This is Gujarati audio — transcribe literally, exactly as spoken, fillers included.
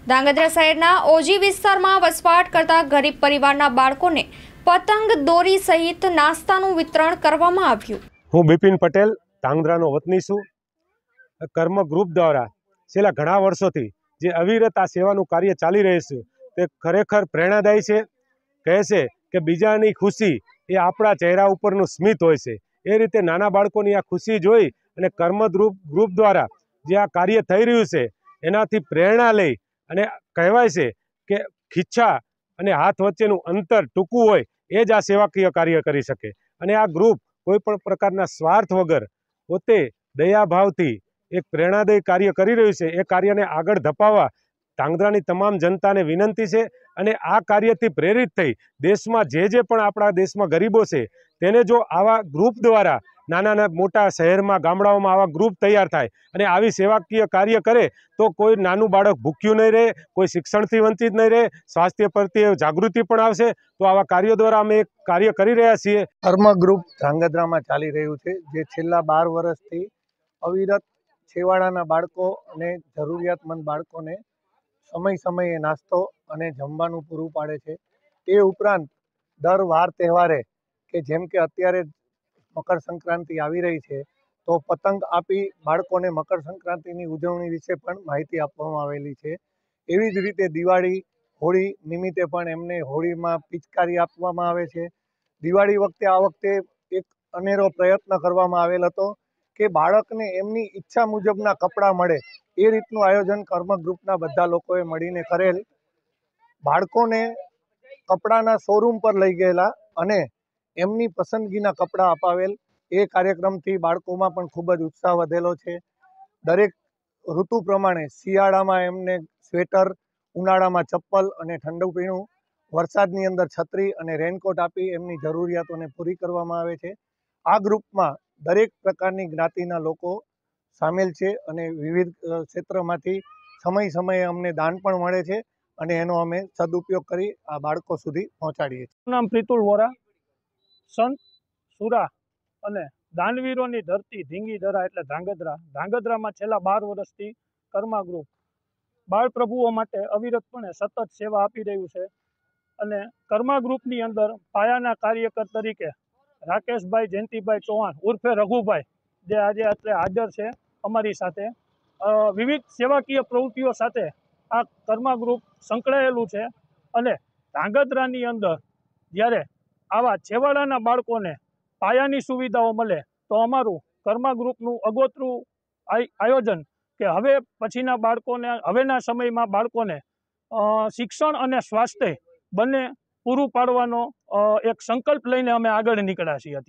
ધાંગધ્રા શહેરના ઓજી વિસ્તારમાં વસવાટ કરતા ગરીબ પરિવારના બાળકોને પતંગ દોરી સહિત નાસ્તાનું વિતરણ કરવામાં આવ્યું। હું બિપિન પટેલ ધાંગધ્રાનો વતની છું। કર્મ ગ્રુપ દ્વારા છેલ્લા ઘણા વર્ષોથી જે અવિરત આ સેવાનું કાર્ય ચાલી રહ્યું છે તે ખરેખર પ્રેરણાદાયી છે। કહે છે કે બીજાની ખુશી એ આપણા ચહેરા ઉપરનું સ્મિત હોય છે। એ રીતે નાના બાળકોની આ ખુશી જોઈ અને કર્મ ગ્રુપ ગ્રુપ દ્વારા જે આ કાર્ય થઈ રહ્યું છે એનાથી પ્રેરણા લઈ અને કહેવાય છે કે ખીચ્છા અને હાથ વચ્ચેનું અંતર ટૂંકું હોય એ જ આ સેવાકીય કાર્ય કરી શકે। અને આ ગ્રુપ કોઈ પણ પ્રકારના સ્વાર્થ વગર પોતે દયાભાવથી એક પ્રેરણાદાયી કાર્ય કરી રહ્યું છે। એ કાર્યને આગળ ધપાવવા ધાંગધ્રાની તમામ જનતાને વિનંતી છે અને આ કાર્યથી પ્રેરિત થઈ દેશમાં જે જે પણ આપણા દેશમાં ગરીબો છે તેને જો આવા ગ્રુપ દ્વારા નાના મોટા શહેરમાં ગામડાઓમાં આવા ગ્રુપ તૈયાર થાય અને આવી સેવાકીય કાર્ય કરે તો કોઈ નાનું બાળક ભૂખ્યું નહીં રહે, કોઈ શિક્ષણથી વંચિત નહીં રહે, સ્વાસ્થ્ય પ્રત્યે જાગૃતિ પણ આવશે। તો આવા કાર્યો દ્વારા અમે એક કાર્ય કરી રહ્યા છીએ। કર્મ ગ્રુપ ધાંગધ્રામાં ચાલી રહ્યું છે, જે છેલ્લા બાર વર્ષથી અવિરત છેવાડાના બાળકો અને જરૂરિયાતમંદ બાળકોને સમય સમયે નાસ્તો અને જમવાનું પૂરું પાડે છે। એ ઉપરાંત દર વાર તહેવારે કે જેમ કે અત્યારે મકર સંક્રાંતિ આવી રહી છે તો પતંગ આપી બાળકોને મકર સંક્રાંતિની ઉજવણી વિશે પણ માહિતી આપવામાં આવેલી છે। એવી જ રીતે દિવાળી હોળી નિમિત્તે પણ એમને હોળીમાં પિચકારી આપવામાં આવે છે। દિવાળી વખતે આ વખતે એક અનેરો પ્રયત્ન કરવામાં આવેલ હતો કે બાળકને એમની ઈચ્છા મુજબના કપડાં મળે એ રીતનું આયોજન કર્મ ગ્રુપના બધા લોકોએ મળીને કરેલ। બાળકોને કપડાના શોરૂમ પર લઈ ગયેલા અને એમની પસંદગીના કપડાં અપાવેલ। એ કાર્યક્રમથી બાળકોમાં પણ ખૂબ જ ઉત્સાહ વધેલો છે। દરેક ઋતુ પ્રમાણે શિયાળામાં એમને સ્વેટર, ઉનાળામાં ચપ્પલ અને ઠંડુ પીણું, વરસાદની અંદર છત્રી અને રેનકોટ આપી એમની જરૂરિયાતોને પૂરી કરવામાં આવે છે। આ ગ્રુપમાં દરેક પ્રકારની જ્ઞાતિના લોકો સામેલ છે અને વિવિધ ક્ષેત્રમાંથી સમય સમયે અમને દાન પણ મળે છે અને એનો અમે સદુપયોગ કરી આ બાળકો સુધી પહોંચાડીએ છીએ। નામ પ્રિતુલ વોરા, સંત સુરા અને દાનવીરોની ધરતી ધીંગીધરા એટલે ધાંગધ્રા ધાંગધ્રામાં છેલ્લા બાર વર્ષથી કર્મા ગ્રુપ બાળ પ્રભુઓ માટે અવિરતપણે સતત સેવા આપી રહ્યું છે। અને કર્મા ગ્રુપની અંદર પાયાના કાર્યકર તરીકે રાકેશભાઈ જયંતિભાઈ ચૌહાણ ઉર્ફે રઘુભાઈ જે આજે અત્રે હાજર છે અમારી સાથે, વિવિધ સેવાકીય પ્રવૃત્તિઓ સાથે આ કર્મા ગ્રુપ સંકળાયેલું છે। અને ધાંગધ્રાની અંદર જ્યારે આવા છેવાડાના બાળકોને પાયાની સુવિધાઓ મળે તો અમારું કર્મા ગ્રુપનું અગોતરું આયોજન કે હવે પછીના બાળકોને હવેના સમયમાં બાળકોને શિક્ષણ અને સ્વાસ્થ્ય બંને પૂરું પાડવાનો એક સંકલ્પ લઈને અમે આગળ નીકળ્યા છીએ।